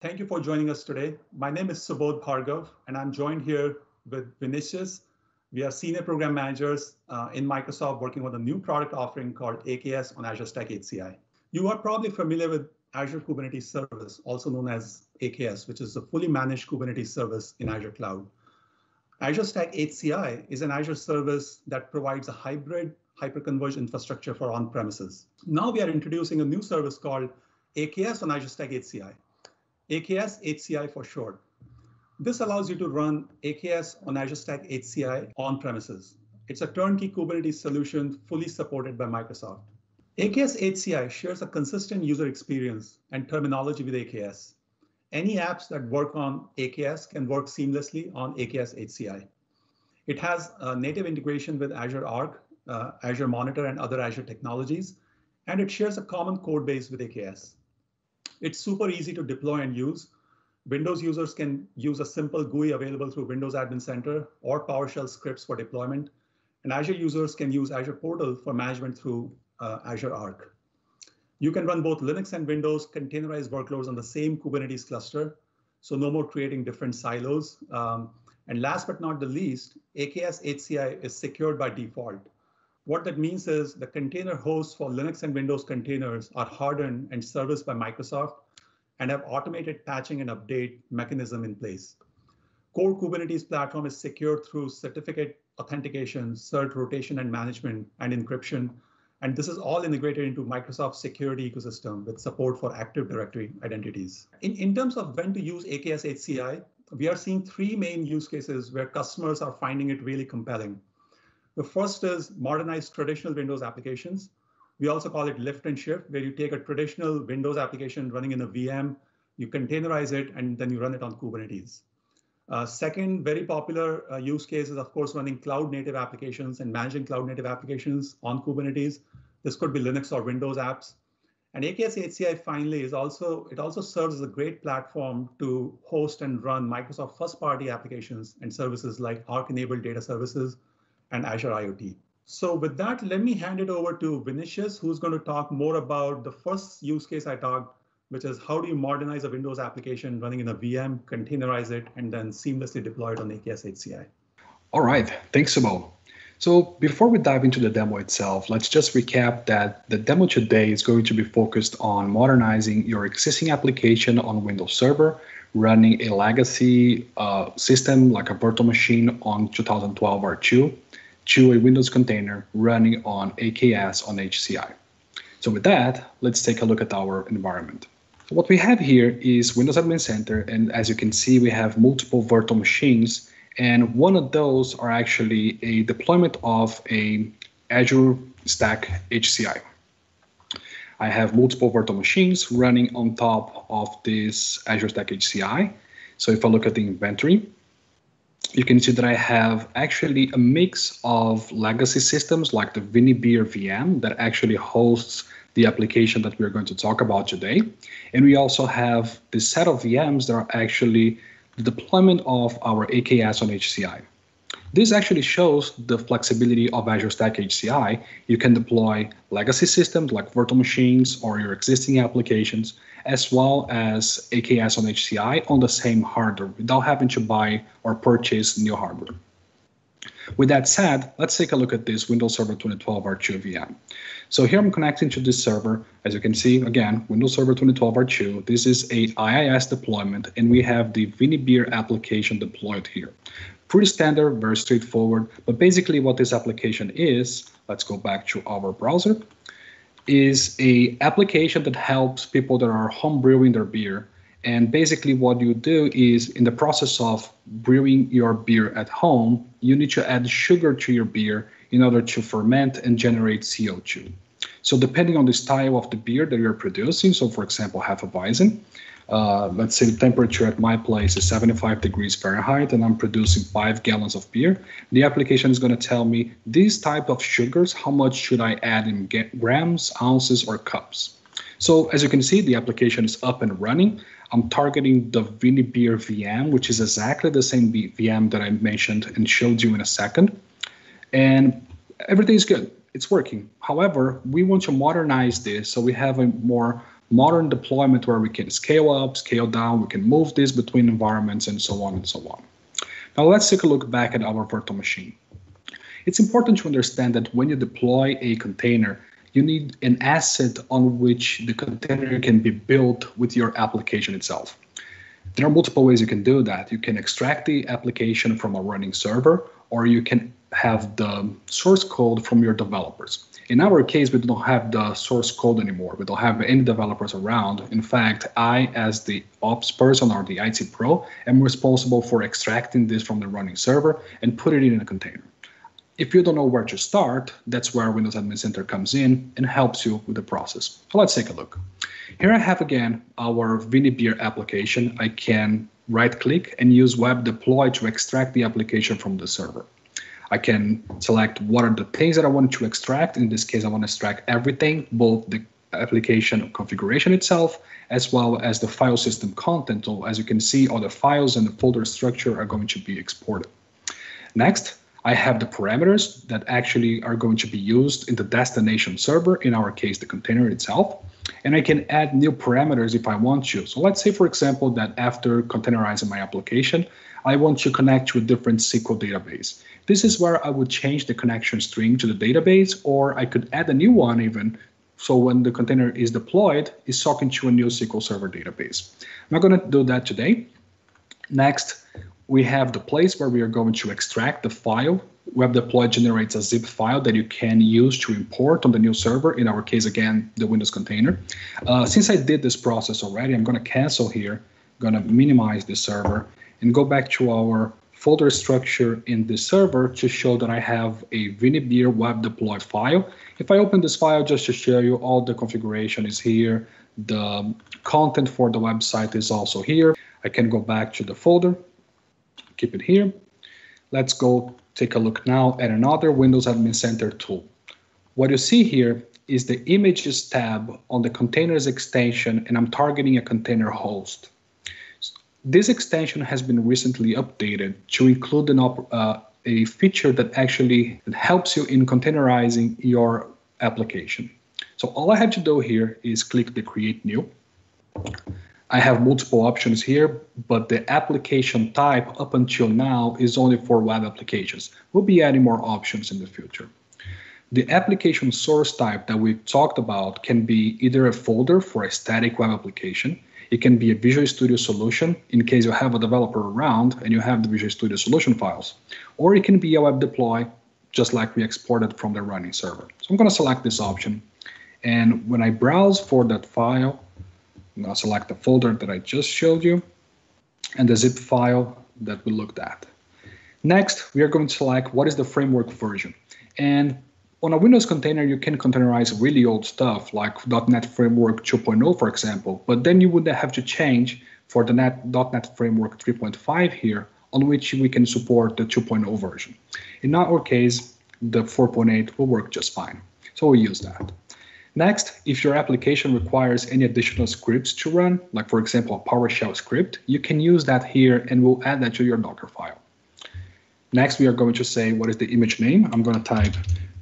Thank you for joining us today. My name is Subodh Bhargav, and I'm joined here with Vinicius. We are senior program managers in Microsoft working on a new product offering called AKS on Azure Stack HCI. You are probably familiar with Azure Kubernetes Service, also known as AKS, which is a fully managed Kubernetes service in Azure Cloud. Azure Stack HCI is an Azure service that provides a hybrid hyperconverged infrastructure for on-premises. Now we are introducing a new service called AKS on Azure Stack HCI. AKS HCI for short. This allows you to run AKS on Azure Stack HCI on-premises. It's a turnkey Kubernetes solution fully supported by Microsoft. AKS HCI shares a consistent user experience and terminology with AKS. Any apps that work on AKS can work seamlessly on AKS HCI. It has a native integration with Azure Arc, Azure Monitor, and other Azure technologies, and it shares a common code base with AKS. It's super easy to deploy and use. Windows users can use a simple GUI available through Windows Admin Center or PowerShell scripts for deployment. And Azure users can use Azure Portal for management through Azure Arc. You can run both Linux and Windows containerized workloads on the same Kubernetes cluster, so no more creating different silos. And last but not the least, AKS HCI is secured by default. What that means is the container hosts for Linux and Windows containers are hardened and serviced by Microsoft and have automated patching and update mechanism in place. Core Kubernetes platform is secured through certificate authentication, cert rotation and management, and encryption. And this is all integrated into Microsoft's security ecosystem with support for Active Directory identities. In terms of when to use AKS HCI, we are seeing three main use cases where customers are finding it really compelling. The first is modernize traditional Windows applications. We also call it lift and shift, where you take a traditional Windows application running in a VM, you containerize it, and then you run it on Kubernetes. Second, very popular use case is, of course, running cloud native applications and managing cloud native applications on Kubernetes. This could be Linux or Windows apps. And AKS HCI finally it also serves as a great platform to host and run Microsoft first-party applications and services like Arc-enabled data services and Azure IoT. So with that, let me hand it over to Vinicius, who's going to talk more about the first use case I talked, which is how do you modernize a Windows application running in a VM, containerize it, and then seamlessly deploy it on AKS HCI. All right, thanks, Subodh. So before we dive into the demo itself, let's just recap that the demo today is going to be focused on modernizing your existing application on Windows Server, running a legacy system like a virtual machine on 2012 R2 to a Windows container running on AKS on HCI. So with that, let's take a look at our environment. What we have here is Windows Admin Center, and as you can see, we have multiple virtual machines, and one of those are actually a deployment of a Azure Stack HCI. I have multiple virtual machines running on top of this Azure Stack HCI. So if I look at the inventory, you can see that I have actually a mix of legacy systems like the ViniBeer VM that actually hosts the application that we're going to talk about today. And we also have this set of VMs that are actually the deployment of our AKS on HCI. This actually shows the flexibility of Azure Stack HCI. You can deploy legacy systems like virtual machines or your existing applications, as well as AKS on HCI on the same hardware without having to buy or purchase new hardware. With that said, let's take a look at this Windows Server 2012 R2 VM. So here I'm connecting to this server. As you can see, again, Windows Server 2012 R2. This is a IIS deployment, and we have the ViniBeer application deployed here. Pretty standard, very straightforward, but basically what this application is, let's go back to our browser, is a application that helps people that are home brewing their beer. And basically what you do is in the process of brewing your beer at home, you need to add sugar to your beer in order to ferment and generate CO2. So depending on the style of the beer that you're producing, so for example, Hefeweizen, let's say the temperature at my place is 75 degrees Fahrenheit and I'm producing 5 gallons of beer. The application is going to tell me these type of sugars, how much should I add in grams, ounces, or cups. So as you can see, the application is up and running. I'm targeting the ViniBeer VM, which is exactly the same VM that I mentioned and showed you in a second. And everything is good. It's working. However, we want to modernize this so we have a more modern deployment where we can scale up, scale down, we can move this between environments, and so on and so on. Now let's take a look back at our virtual machine. It's important to understand that when you deploy a container, you need an asset on which the container can be built with your application itself. There are multiple ways you can do that. You can extract the application from a running server, or you can have the source code from your developers. In our case, we don't have the source code anymore. We don't have any developers around. In fact, I, as the ops person or the IT pro, am responsible for extracting this from the running server and put it in a container. If you don't know where to start, that's where Windows Admin Center comes in and helps you with the process. So let's take a look. Here I have again our ViniBeer application. I can right-click and use Web Deploy to extract the application from the server. I can select what are the things that I want to extract. In this case, I want to extract everything, both the application configuration itself, as well as the file system content. So as you can see, all the files and the folder structure are going to be exported. Next, I have the parameters that actually are going to be used in the destination server, in our case, the container itself. And I can add new parameters if I want to. So let's say, for example, that after containerizing my application, I want to connect to a different SQL database. This is where I would change the connection string to the database, or I could add a new one even. So when the container is deployed, it's talking to a new SQL Server database. I'm not going to do that today. Next, we have the place where we are going to extract the file. Web Deploy generates a zip file that you can use to import on the new server, in our case, again, the Windows container. Since I did this process already, I'm going to cancel here, going to minimize the server, and go back to our folder structure in this server to show that I have a ViniBeer Web Deploy file. If I open this file just to show you, all the configuration is here. The content for the website is also here. I can go back to the folder, keep it here. Let's go take a look now at another Windows Admin Center tool. What you see here is the Images tab on the Containers extension, and I'm targeting a container host. This extension has been recently updated to include a feature that actually helps you in containerizing your application. So all I have to do here is click the Create New. I have multiple options here, but the application type up until now is only for web applications. We'll be adding more options in the future. The application source type that we talked about can be either a folder for a static web application. It can be a Visual Studio solution in case you have a developer around and you have the Visual Studio solution files. Or it can be a web deploy, just like we exported from the running server. So I'm going to select this option. And when I browse for that file, I'm going to select the folder that I just showed you and the zip file that we looked at. Next, we are going to select what is the framework version. And on a Windows container, you can containerize really old stuff like .NET Framework 2.0, for example, but then you would have to change for the .NET Framework 3.5 here, on which we can support the 2.0 version. In our case, the 4.8 will work just fine. So we'll use that. Next, if your application requires any additional scripts to run, like for example, a PowerShell script, you can use that here and we'll add that to your Docker file. Next, we are going to say, what is the image name? I'm going to type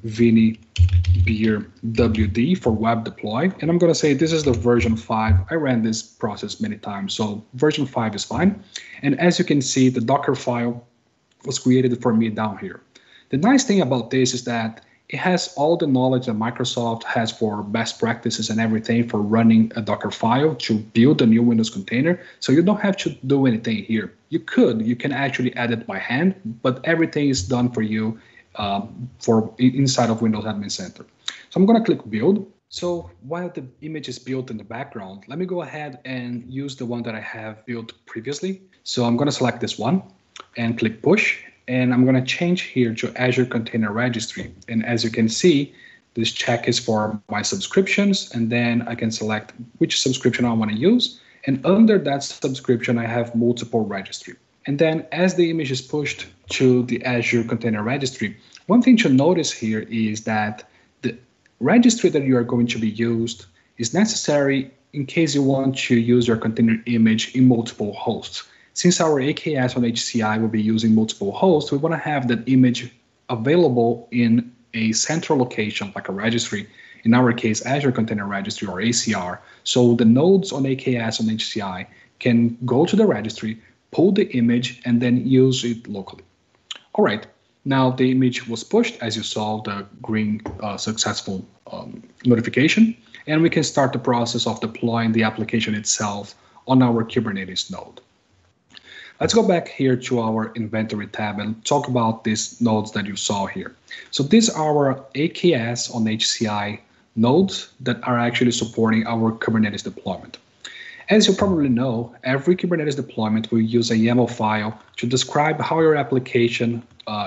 ViniBeer WD for web deploy. And I'm going to say this is the version 5. I ran this process many times, so version 5 is fine. And as you can see, the Docker file was created for me down here. The nice thing about this is that it has all the knowledge that Microsoft has for best practices and everything for running a Docker file to build a new Windows container. So you don't have to do anything here. You can actually add it by hand, but everything is done for you for inside of Windows Admin Center. So I'm going to click Build. So while the image is built in the background, let me go ahead and use the one that I have built previously. So I'm going to select this one and click Push. And I'm going to change here to Azure Container Registry. And as you can see, this check is for my subscriptions. And then I can select which subscription I want to use. And under that subscription, I have multiple registry. And then as the image is pushed to the Azure Container Registry, one thing to notice here is that the registry that you are going to be used is necessary in case you want to use your container image in multiple hosts. Since our AKS on HCI will be using multiple hosts, we want to have that image available in a central location, like a registry, in our case, Azure Container Registry or ACR. So the nodes on AKS on HCI can go to the registry, pull the image, and then use it locally. All right, now the image was pushed, as you saw, the green successful notification, and we can start the process of deploying the application itself on our Kubernetes node. Let's go back here to our inventory tab and talk about these nodes that you saw here. So these are our AKS on HCI nodes that are actually supporting our Kubernetes deployment. As you probably know, every Kubernetes deployment will use a YAML file to describe how your application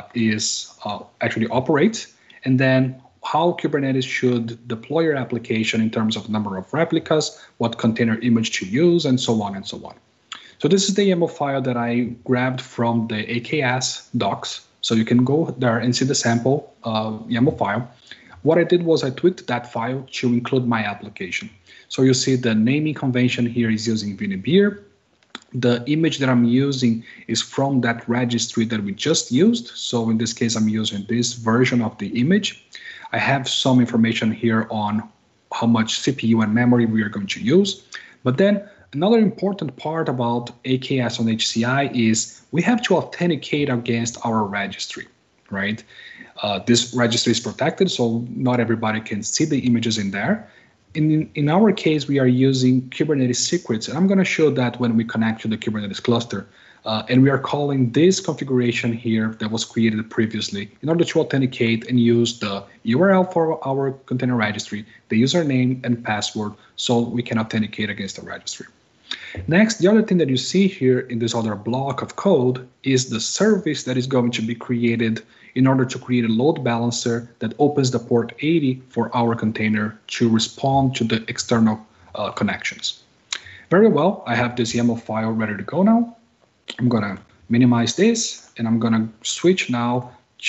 actually operates, and then how Kubernetes should deploy your application in terms of number of replicas, what container image to use, and so on and so on. So this is the YAML file that I grabbed from the AKS docs. So you can go there and see the sample YAML file. What I did was I tweaked that file to include my application. So you see the naming convention here is using Vinibeer. The image that I'm using is from that registry that we just used. So in this case, I'm using this version of the image. I have some information here on how much CPU and memory we are going to use. But then another important part about AKS on HCI is we have to authenticate against our registry, right? This registry is protected, so not everybody can see the images in there. In our case, we are using Kubernetes secrets, and I'm going to show that when we connect to the Kubernetes cluster. And we are calling this configuration here that was created previously in order to authenticate and use the URL for our container registry, the username and password, so we can authenticate against the registry. Next, the other thing that you see here in this other block of code is the service that is going to be created in order to create a load balancer that opens the port 80 for our container to respond to the external connections. Very well, I have this YAML file ready to go now. I'm going to minimize this, and I'm going to switch now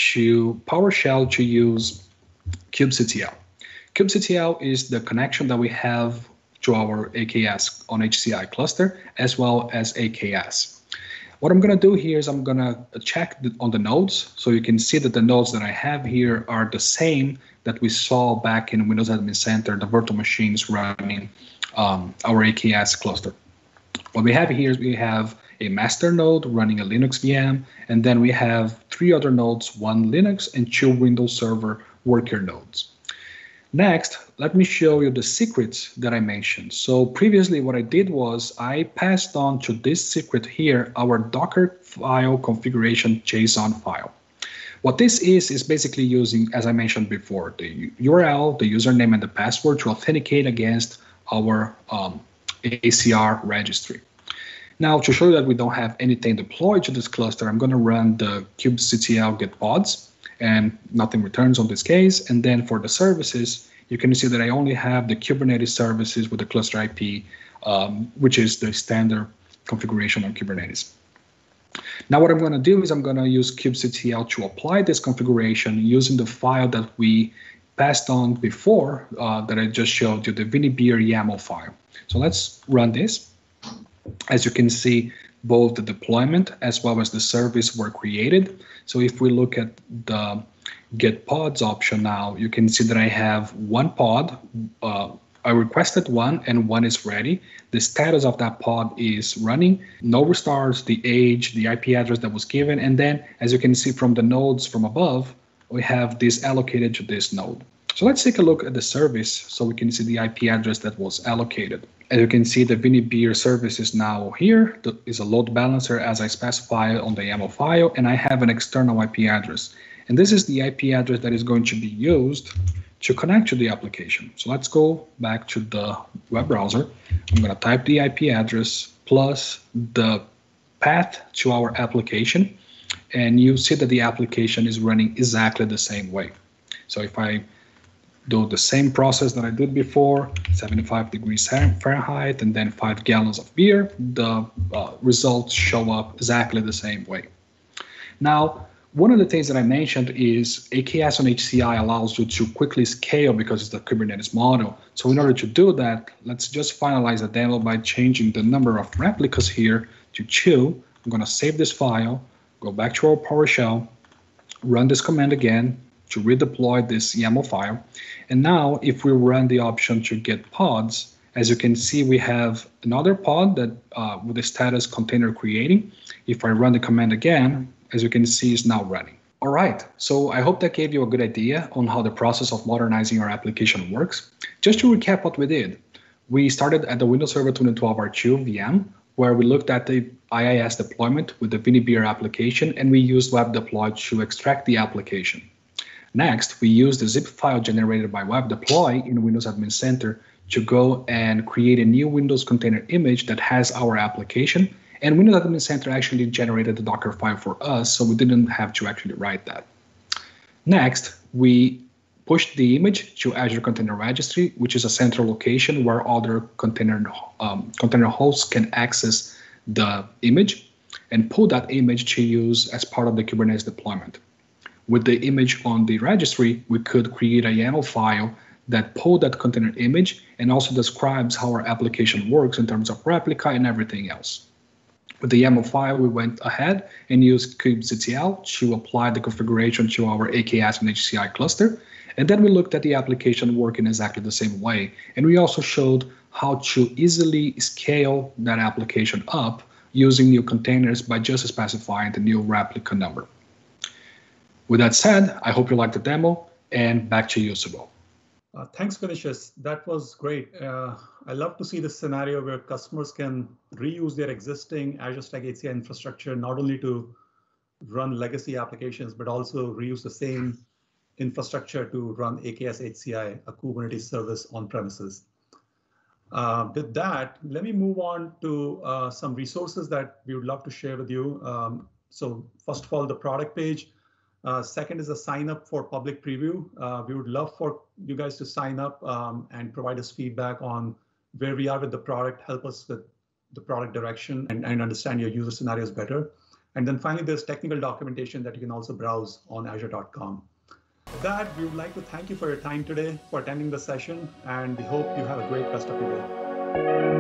to PowerShell to use kubectl. kubectl is the connection that we have to our AKS on HCI cluster, as well as AKS. What I'm going to do here is I'm going to check on the nodes. So you can see that the nodes that I have here are the same that we saw back in Windows Admin Center, the virtual machines running our AKS cluster. What we have here is we have a master node running a Linux VM, and then we have 3 other nodes, 1 Linux and 2 Windows Server worker nodes. Next, let me show you the secrets that I mentioned. So previously what I did was I passed on to this secret here our Docker file configuration JSON file. What this is basically using, as I mentioned before, the URL, the username, and the password to authenticate against our ACR registry. Now, to show you that we don't have anything deployed to this cluster, I'm going to run the kubectl get pods, and nothing returns on this case. And then for the services, you can see that I only have the Kubernetes services with the cluster IP, which is the standard configuration on Kubernetes. Now what I'm going to do is I'm going to use kubectl to apply this configuration using the file that we passed on before that I just showed you, the Vinibeer YAML file. So let's run this. As you can see, both the deployment as well as the service were created. So if we look at the get pods option now, you can see that I have 1 pod. I requested 1 and 1 is ready. The status of that pod is running, no restarts, the age, the IP address that was given. And then as you can see from the nodes from above, we have this allocated to this node. So let's take a look at the service so we can see the IP address that was allocated. As you can see, the Vinibeer service is now here. There is a load balancer as I specified on the YAML file, and I have an external IP address. And this is the IP address that is going to be used to connect to the application. So let's go back to the web browser. I'm going to type the IP address plus the path to our application, and you see that the application is running exactly the same way. So if I do the same process that I did before, 75 degrees Fahrenheit, and then 5 gallons of beer, the results show up exactly the same way. Now, one of the things that I mentioned is AKS on HCI allows you to quickly scale because it's the Kubernetes model. So in order to do that, let's just finalize the demo by changing the number of replicas here to 2. I'm going to save this file, go back to our PowerShell, run this command again to redeploy this YAML file. And now if we run the option to get pods, as you can see, we have another pod that with the status container creating. If I run the command again, as you can see, it's now running. All right, so I hope that gave you a good idea on how the process of modernizing our application works. Just to recap what we did, we started at the Windows Server 2012 R2 VM, where we looked at the IIS deployment with the ViniBeer application, and we used web deploy to extract the application. Next, we used the zip file generated by web deploy in Windows Admin Center to go and create a new Windows container image that has our application. And Windows Admin Center actually generated the Docker file for us, so we didn't have to actually write that. Next, we pushed the image to Azure Container Registry, which is a central location where other container hosts can access the image, and pull that image to use as part of the Kubernetes deployment. With the image on the registry, we could create a YAML file that pulled that container image and also describes how our application works in terms of replica and everything else. With the YAML file, we went ahead and used kubectl to apply the configuration to our AKS and HCI cluster. And then we looked at the application working exactly the same way. And we also showed how to easily scale that application up using new containers by just specifying the new replica number. With that said, I hope you liked the demo, and back to you, Subodh. Thanks, Vinicius. That was great. I love to see this scenario where customers can reuse their existing Azure Stack HCI infrastructure, not only to run legacy applications, but also reuse the same infrastructure to run AKS HCI, a Kubernetes service on premises. With that, let me move on to some resources that we would love to share with you. So first of all, the product page. Second is a sign up for public preview. We would love for you guys to sign up and provide us feedback on where we are with the product, help us with the product direction and understand your user scenarios better. And then finally, there's technical documentation that you can also browse on azure.com. With that, we would like to thank you for your time today, for attending the session, and we hope you have a great rest of your day.